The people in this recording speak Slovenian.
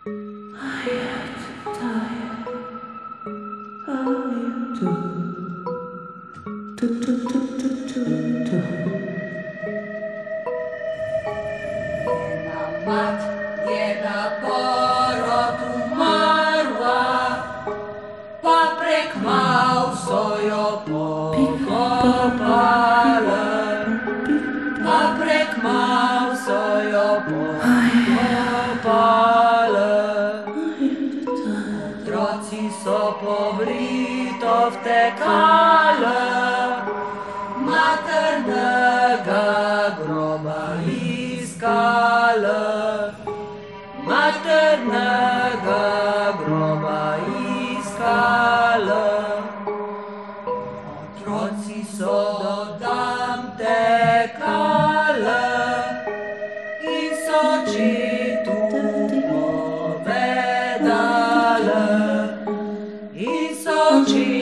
tired. How you do? Do. Jedna mat, jedna porod umarła, paprek mał sojo pokopale. Paprek mał sojo pokopale. Otroci so povrito vtekale, maternega groba iskale, maternega groba iskale. Otroci so tam tekale in so očetu povedale, in so očetu